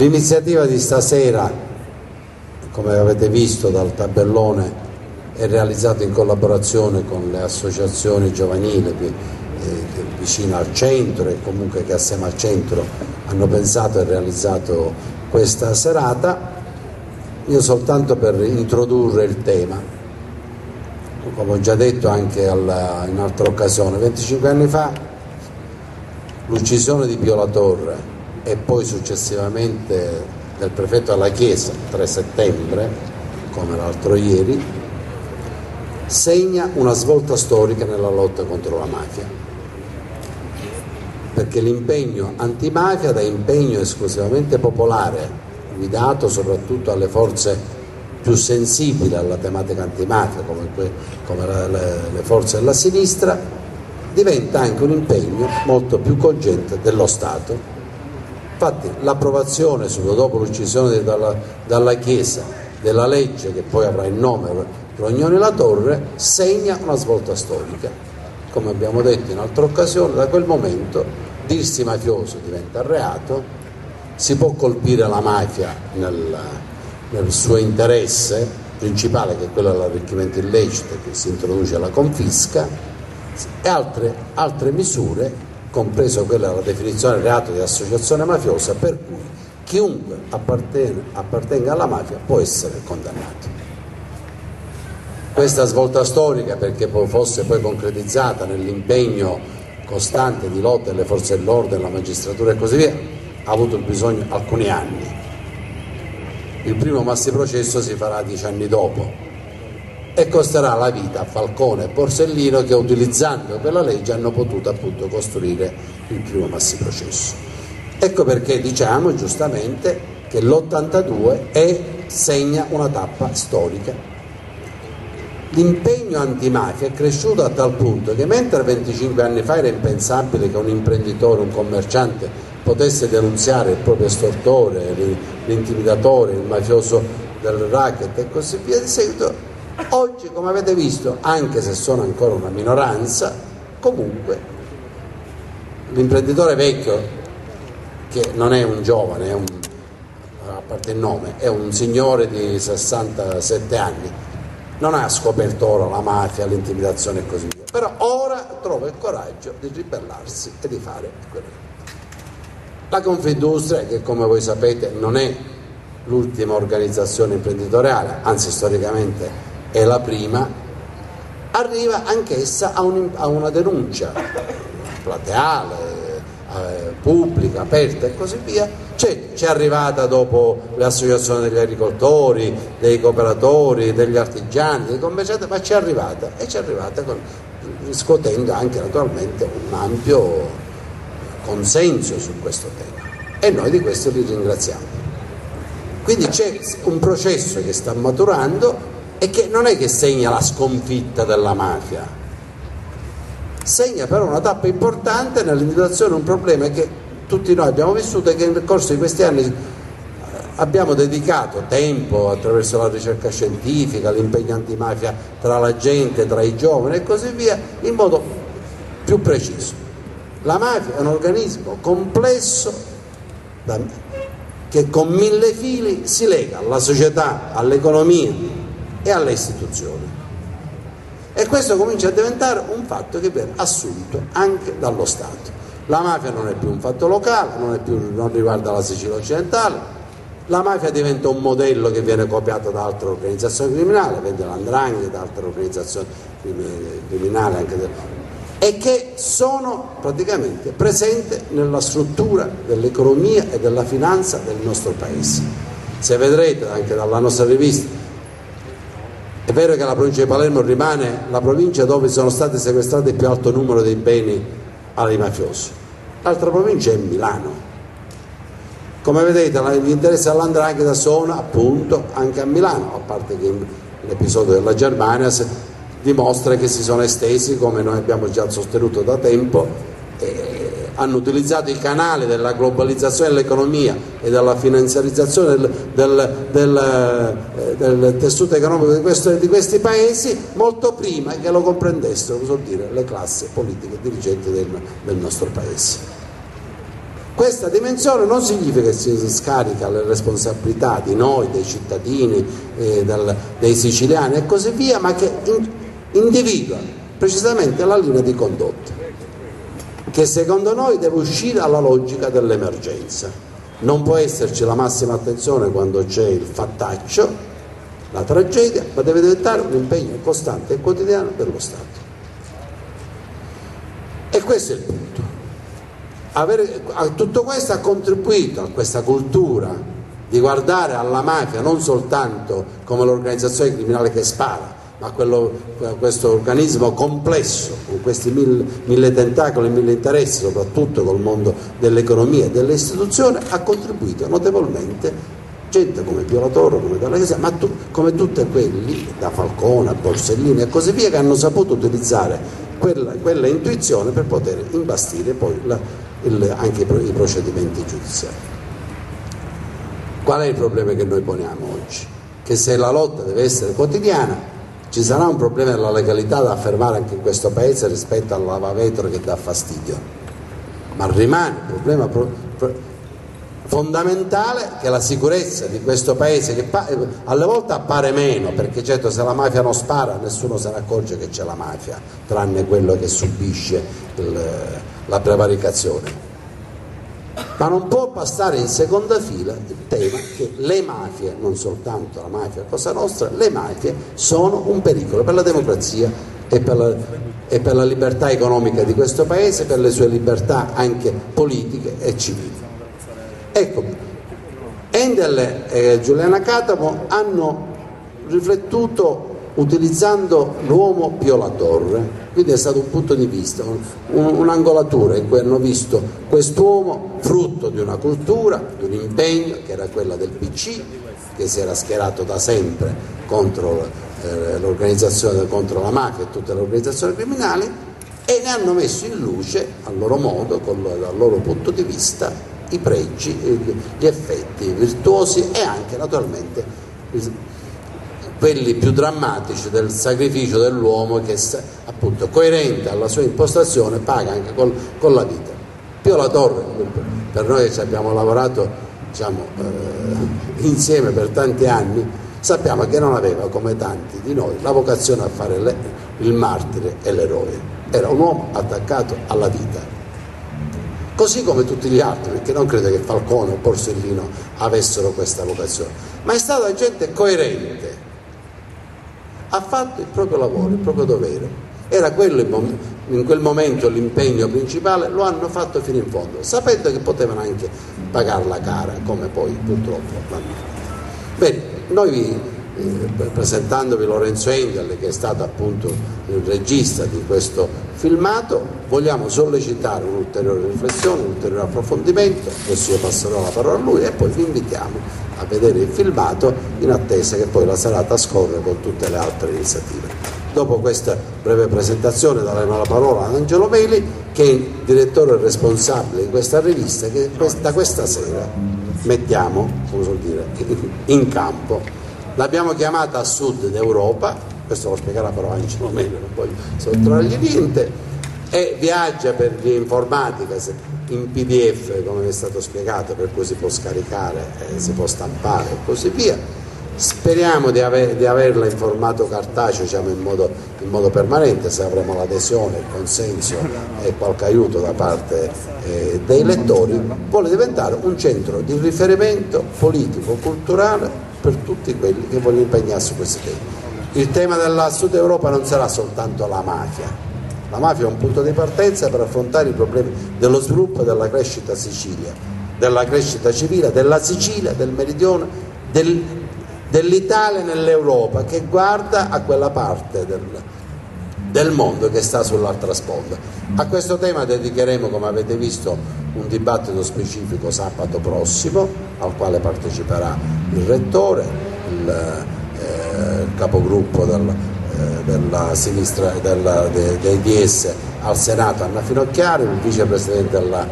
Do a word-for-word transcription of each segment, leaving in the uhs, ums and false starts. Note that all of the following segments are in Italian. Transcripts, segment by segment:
L'iniziativa di stasera, come avete visto dal tabellone, è realizzata in collaborazione con le associazioni giovanili eh, vicine al centro e comunque che assieme al centro hanno pensato e realizzato questa serata. Io soltanto per introdurre il tema, come ho già detto anche alla, in altra occasione, venticinque anni fa l'uccisione di Pio La Torre e poi successivamente del prefetto alla Chiesa, tre settembre, come l'altro ieri, segna una svolta storica nella lotta contro la mafia, perché l'impegno antimafia, da impegno esclusivamente popolare, guidato soprattutto alle forze più sensibili alla tematica antimafia, come, come le, le forze della sinistra, diventa anche un impegno molto più cogente dello Stato. Infatti l'approvazione subito dopo l'uccisione dalla, dalla Chiesa della legge, che poi avrà il nome Rognoni La Torre, segna una svolta storica. Come abbiamo detto in altre occasioni, da quel momento dirsi mafioso diventa reato, si può colpire la mafia nel, nel suo interesse principale, che è quello dell'arricchimento illecito, che si introduce la confisca, e altre, altre misure, compreso quella della definizione del reato di associazione mafiosa, per cui chiunque appartenga alla mafia può essere condannato. Questa svolta storica, perché poi fosse poi concretizzata nell'impegno costante di lotta delle forze dell'ordine, della magistratura e così via, ha avuto bisogno alcuni anni. Il primo massiprocesso si farà dieci anni dopo e costerà la vita a Falcone e Borsellino, che utilizzando quella legge hanno potuto appunto costruire il primo massiprocesso. Ecco perché diciamo giustamente che l'ottantadue è, segna una tappa storica. L'impegno antimafia è cresciuto a tal punto che mentre venticinque anni fa era impensabile che un imprenditore, un commerciante potesse denunziare il proprio estortore, l'intimidatore, il mafioso del racket e così via di seguito, oggi, come avete visto, anche se sono ancora una minoranza, comunque l'imprenditore vecchio, che non è un giovane, è un, a parte il nome, è un signore di sessantasette anni, non ha scoperto ora la mafia, l'intimidazione e così via, però ora trova il coraggio di ribellarsi e di fare quello. La Confindustria, che come voi sapete non è l'ultima organizzazione imprenditoriale, anzi storicamente è la prima, arriva anch'essa a, un, a una denuncia plateale, eh, pubblica, aperta e così via. C'è, c'è arrivata dopo le associazioni degli agricoltori, dei cooperatori, degli artigiani, dei commercianti, ma c'è arrivata e c'è arrivata con, riscuotendo anche naturalmente un ampio consenso su questo tema, e noi di questo li ringraziamo. Quindi c'è un processo che sta maturando e che non è che segna la sconfitta della mafia, segna però una tappa importante nell'individuazione di un problema che tutti noi abbiamo vissuto e che nel corso di questi anni abbiamo dedicato tempo attraverso la ricerca scientifica, l'impegno antimafia tra la gente, tra i giovani e così via, in modo più preciso. La mafia è un organismo complesso da, che con mille fili si lega alla società, all'economia e alle istituzioni, e questo comincia a diventare un fatto che viene assunto anche dallo Stato. La mafia non è più un fatto locale, non, è più, non riguarda la Sicilia occidentale, la mafia diventa un modello che viene copiato da altre organizzazioni criminali, vede l'Andrangheta, da altre organizzazioni criminali anche del, e che sono praticamente presenti nella struttura dell'economia e della finanza del nostro paese. Se vedrete anche dalla nostra rivista, è vero che la provincia di Palermo rimane la provincia dove sono state sequestrate il più alto numero dei beni ai mafiosi, l'altra provincia è Milano. Come vedete gli interessi dell'Andrangheta sono appunto anche a Milano, a parte che l'episodio della Germania dimostra che si sono estesi, come noi abbiamo già sostenuto da tempo, eh, hanno utilizzato i canali della globalizzazione dell'economia e della finanziarizzazione del, del, del, eh, del tessuto economico di, questo, di questi paesi molto prima che lo comprendessero, vuol dire, le classi politiche dirigenti del, del nostro paese. Questa dimensione non significa che si scarica le responsabilità di noi, dei cittadini, eh, del, dei siciliani e così via, ma che in, individua precisamente la linea di condotta, che secondo noi deve uscire dalla logica dell'emergenza. Non può esserci la massima attenzione quando c'è il fattaccio, la tragedia, ma deve diventare un impegno costante e quotidiano dello Stato. E questo è il punto. Avere, tutto questo ha contribuito a questa cultura di guardare alla mafia non soltanto come l'organizzazione criminale che spara, ma quello, questo organismo complesso con questi mille, mille tentacoli e mille interessi, soprattutto col mondo dell'economia e delle istituzioni, ha contribuito notevolmente gente come Pio La Torre, come Dalla Chiesa, ma tu, come tutti quelli, da Falcone a Borsellino e così via, che hanno saputo utilizzare quella, quella intuizione per poter imbastire poi la, il, anche i procedimenti giudiziari. Qual è il problema che noi poniamo oggi? Che se la lotta deve essere quotidiana, ci sarà un problema della legalità da affermare anche in questo paese rispetto al lavavetro che dà fastidio, ma rimane un problema pro, pro, fondamentale, che la sicurezza di questo paese, che alle volte appare meno, perché certo se la mafia non spara nessuno se ne accorge che c'è la mafia, tranne quello che subisce il, la prevaricazione. Ma non può passare in seconda fila il tema che le mafie, non soltanto la mafia Cosa Nostra, le mafie sono un pericolo per la democrazia e per la, e per la libertà economica di questo paese, per le sue libertà anche politiche e civili. Ecco, Endel e Giuliana Catamo hanno riflettuto utilizzando l'uomo Pio La Torre, quindi è stato un punto di vista, un, un'angolatura in cui hanno visto quest'uomo frutto di una cultura, di un impegno che era quella del P C, che si era schierato da sempre contro eh, l'organizzazione, contro la mafia e tutte le organizzazioni criminali, e ne hanno messo in luce a loro modo, con, dal loro punto di vista, i pregi, gli effetti virtuosi e anche naturalmente quelli più drammatici del sacrificio dell'uomo che, appunto, coerente alla sua impostazione, paga anche col, con la vita. Pio La Torre, per noi che ci abbiamo lavorato, diciamo, eh, insieme per tanti anni, sappiamo che non aveva, come tanti di noi, la vocazione a fare le, il martire e l'eroe. Era un uomo attaccato alla vita, così come tutti gli altri, perché non credo che Falcone o Borsellino avessero questa vocazione, ma è stata gente coerente, ha fatto il proprio lavoro, il proprio dovere, era quello in quel momento l'impegno principale, lo hanno fatto fino in fondo, sapendo che potevano anche pagarla cara, come poi purtroppo l'hanno fatto. Bene, noi eh, presentandovi Lorenzo Endel, che è stato appunto il regista di questo filmato, vogliamo sollecitare un'ulteriore riflessione, un ulteriore approfondimento. Adesso io passerò la parola a lui e poi vi invitiamo a vedere il filmato in attesa che poi la serata scorre con tutte le altre iniziative. Dopo questa breve presentazione daremo la parola ad Angelo Meli, che è il direttore responsabile di questa rivista, che da questa sera mettiamo, come so dire, in campo. L'abbiamo chiamata a sud d'Europa, questo lo spiegherà però Angelo Meli, non voglio sottrargli niente, e viaggia per via informatica in P D F, come è stato spiegato, per cui si può scaricare, eh, si può stampare e così via. Speriamo di, aver, di averla in formato cartaceo, diciamo, in modo, in modo permanente, se avremo l'adesione, il consenso e qualche aiuto da parte eh, dei lettori. Vuole diventare un centro di riferimento politico, culturale per tutti quelli che vogliono impegnarsi su questi temi. Il tema della Sud Europa non sarà soltanto la mafia. La mafia è un punto di partenza per affrontare i problemi dello sviluppo e della crescita Sicilia, della crescita civile, della Sicilia, del meridione, del, dell'Italia nell'Europa, che guarda a quella parte del, del mondo che sta sull'altra sponda. A questo tema dedicheremo, come avete visto, un dibattito specifico sabato prossimo, al quale parteciperà il rettore, il, eh, il capogruppo del della sinistra della, de, dei D S al Senato Anna Finocchiaro, il vicepresidente della,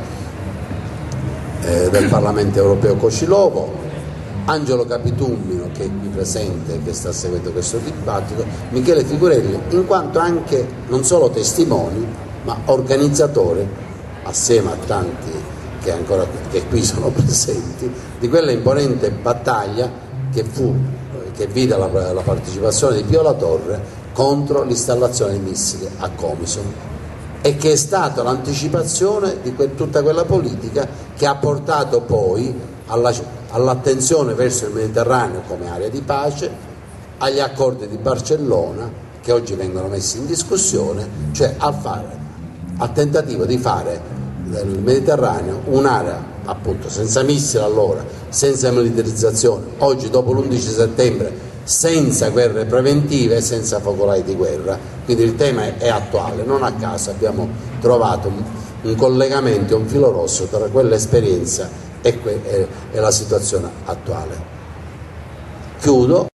eh, del Parlamento Europeo Cocilovo, Angelo Capitummino, che è qui presente e che sta seguendo questo dibattito, Michele Figurelli, in quanto anche non solo testimoni ma organizzatori, assieme a tanti che, ancora, che qui sono presenti, di quella imponente battaglia che, fu, che vide la, la partecipazione di Pio La Torre contro l'installazione dei missili a Comiso, e che è stata l'anticipazione di que, tutta quella politica che ha portato poi alla, all'attenzione verso il Mediterraneo come area di pace, agli accordi di Barcellona che oggi vengono messi in discussione, cioè al, fare, al tentativo di fare del Mediterraneo un'area appunto senza missili allora, senza militarizzazione, oggi dopo l'undici settembre senza guerre preventive e senza focolai di guerra. Quindi il tema è, è attuale, non a caso abbiamo trovato un, un collegamento, un filo rosso tra quell'esperienza e, que, e, e la situazione attuale. Chiudo.